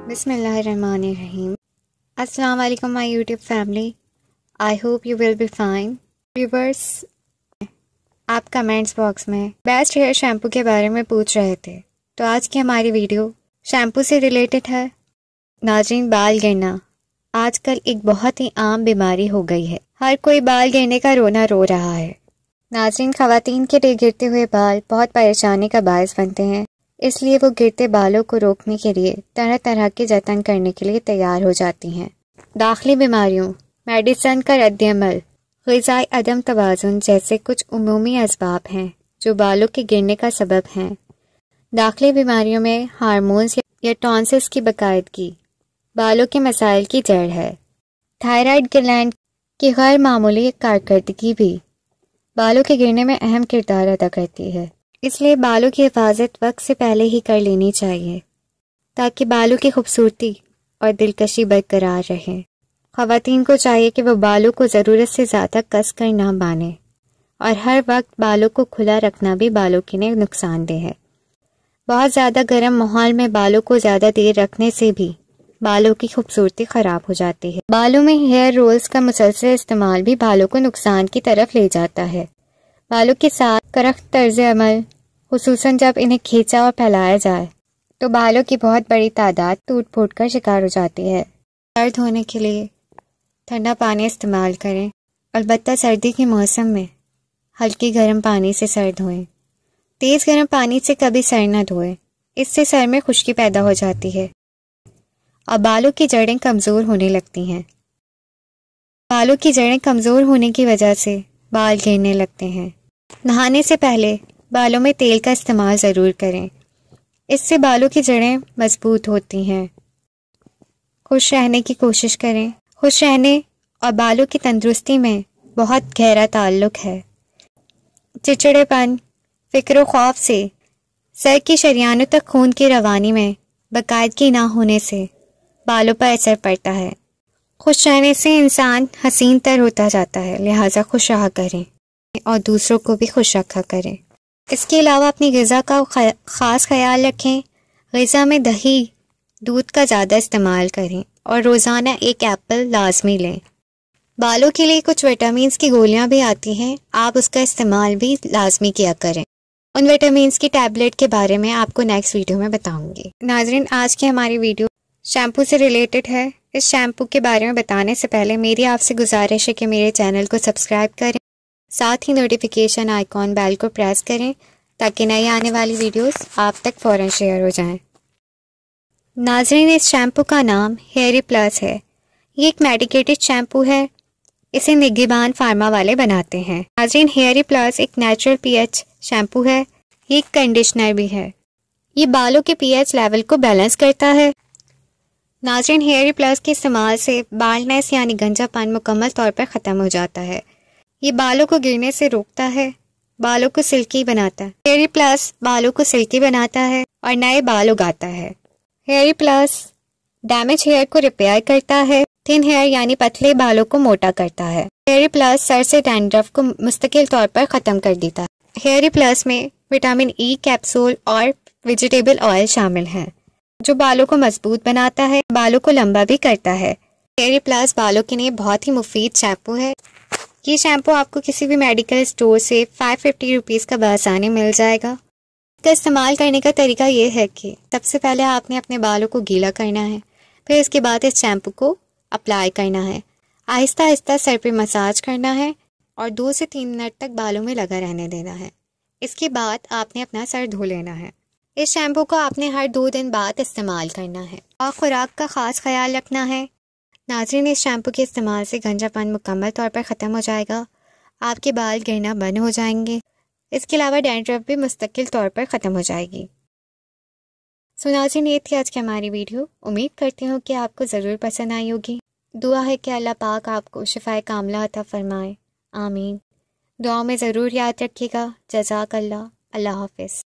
بسم اللہ الرحمن الرحیم۔ السلام علیکم my YouTube family, I hope you will be fine. Viewers, آپ کمنٹس باکس میں بیسٹ ہیئر شیمپو کے بارے میں پوچھ رہے تھے، تو آج کی ہماری ویڈیو شیمپو سے ریلیٹڈ ہے۔ ناظرین، بال گرنا آج کل ایک بہت ہی عام بیماری ہو گئی ہے، ہر کوئی بال گرنے کا رونا رو رہا ہے۔ ناظرین، خواتین کے لیے گرتے ہوئے بال بہت پریشانی کا باعث بنتے ہیں، اس لیے وہ گرتے بالوں کو روکنے کے لیے طرح طرح کے جتن کرنے کے لیے تیار ہو جاتی ہیں۔ داخلی بیماریوں، میڈیسن کا رد عمل، غذائی عدم توازن جیسے کچھ عمومی اسباب ہیں جو بالوں کے گرنے کا سبب ہیں۔ داخلی بیماریوں میں ہارمونز یا ٹانسلز کی باقاعدگی بالوں کے مسائل کی جڑ ہے۔ تھائرائیڈ گلینڈ کی غیر معمولی کارکردگی بھی بالوں کے گرنے میں اہم کردار ادا کرتی ہے، اس لیے بالوں کی حفاظت وقت سے پہلے ہی کر لینی چاہیے تاکہ بالوں کی خوبصورتی اور دلکشی برقرار رہے۔ خواتین کو چاہیے کہ وہ بالوں کو ضرورت سے زیادہ کس کر نہ باندھیں، اور ہر وقت بالوں کو کھلا رکھنا بھی بالوں کے لیے نقصان دہ ہے۔ بہت زیادہ گرم ماحول میں بالوں کو زیادہ دیر رکھنے سے بھی بالوں کی خوبصورتی خراب ہو جاتی ہے۔ بالوں میں ہیئر رولز کا مسلسل استعمال بھی بالوں کو نقصان کی طرف لے جاتا ہے۔ بالوں کے ساتھ کرخت طرز عمل، خصوصاً جب انہیں کھینچا اور پھیلایا جائے تو بالوں کی بہت بڑی تعداد ٹوٹ پھوٹ کر شکار ہو جاتی ہے۔ سر دھونے کے لیے ٹھنڈا پانی استعمال کریں، البتہ سردی کے موسم میں ہلکی گرم پانی سے سر دھوئیں۔ تیز گرم پانی سے کبھی سر نہ دھوئیں، اس سے سر میں خشکی پیدا ہو جاتی ہے اور بالوں کی جڑیں کمزور ہونے لگتی ہیں۔ بالوں کی جڑیں کمزور ہونے کی وجہ سے بال گرنے لگتے ہیں۔ نہانے سے پہلے بالوں میں تیل کا استعمال ضرور کریں، اس سے بالوں کی جڑیں مضبوط ہوتی ہیں۔ خوش رہنے کی کوشش کریں۔ خوش رہنے اور بالوں کی تندرستی میں بہت گہرا تعلق ہے۔ چڑچڑے پن، فکر و خوف سے سر کی شریانوں تک خون کی روانی میں باقاعدگی نہ ہونے سے بالوں پر اثر پڑتا ہے۔ خوش رہنے سے انسان حسین تر ہوتا جاتا ہے، لہٰذا خوش رہا کریں اور دوسروں کو بھی خوش رکھا کریں۔ اس کے علاوہ اپنی غذا کا خاص خیال رکھیں۔ غذا میں دہی، دودھ کا زیادہ استعمال کریں اور روزانہ ایک ایپل لازمی لیں۔ بالوں کے لیے کچھ وٹامنس کی گولیاں بھی آتی ہیں، آپ اس کا استعمال بھی لازمی کیا کریں۔ ان وٹامنس کی ٹیبلٹ کے بارے میں آپ کو نیکسٹ ویڈیو میں بتاؤں گی۔ ناظرین، آج کی ہماری ویڈیو شیمپو سے ریلیٹڈ ہے۔ اس شیمپو کے بارے میں بتانے سے پہلے میری آپ سے گزارش ہے کہ میرے چینل کو سبسکرائب کریں، ساتھ ہی نوٹیفیکیشن آئیکن بیل کو پریس کریں تاکہ نئی آنے والی ویڈیوز آپ تک فوراً شیئر ہو جائیں۔ ناظرین، اس شیمپو کا نام ہیئری پلس ہے۔ یہ ایک میڈیکیٹڈ شیمپو ہے، اسے نگہبان فارما والے بناتے ہیں۔ ناظرین، ہیئری پلس ایک نیچرل پی ایچ شیمپو ہے، یہ ایک کنڈیشنر بھی ہے۔ یہ بالوں کے پی ایچ لیول کو بیلنس کرتا ہے۔ ناظرین، ہیئری پلس کے استعمال سے بالنس یعنی گنجا پن مکمل طور پر ختم ہو جاتا ہے۔ یہ بالوں کو گرنے سے روکتا ہے، بالوں کو سلکی بناتا ہے۔ ہیئری پلس بالوں کو سلکی بناتا ہے اور نئے بال اگاتا ہے۔ ہیئری پلس ڈیمیج ہیئر کو ریپیئر کرتا ہے، تھن ہیئر یعنی پتلے بالوں کو موٹا کرتا ہے۔ ہیئری پلس سر سے ڈینڈرف کو مستقل طور پر ختم کر دیتا ہے۔ ہیئری پلس میں وٹامن ای کیپسول اور ویجیٹیبل آئل شامل ہیں جو بالوں کو مضبوط بناتا ہے، بالوں کو لمبا بھی کرتا ہے۔ ہیئری پلس بالوں کے لیے بہت ہی مفید شیمپو ہے۔ یہ شیمپو آپ کو کسی بھی میڈیکل اسٹور سے 550 روپیز کا بآسانی مل جائے گا۔ اس کا استعمال کرنے کا طریقہ یہ ہے کہ سب سے پہلے آپ نے اپنے بالوں کو گیلا کرنا ہے، پھر اس کے بعد اس شیمپو کو اپلائی کرنا ہے، آہستہ آہستہ سر پہ مساج کرنا ہے اور 2 سے 3 منٹ تک بالوں میں لگا رہنے دینا ہے۔ اس کے بعد آپ نے اپنا سر دھو لینا ہے۔ اس شیمپو کو آپ نے ہر 2 دن بعد استعمال کرنا ہے اور خوراک کا خاص خیال رکھنا ہے۔ ناظرین، اس شیمپو کے استعمال سے گنجا پن مکمل طور پر ختم ہو جائے گا، آپ کے بال گرنا بند ہو جائیں گے، اس کے علاوہ ڈینڈرف بھی مستقل طور پر ختم ہو جائے گی۔ ناظرین، یہ تھی آج کی ہماری ویڈیو، امید کرتی ہوں کہ آپ کو ضرور پسند آئی ہوگی۔ دعا ہے کہ اللہ پاک آپ کو شفائے کاملہ عطا فرمائے، آمین۔ دعاؤں میں ضرور یاد رکھیے گا۔ جزاک اللہ۔ اللہ حافظ۔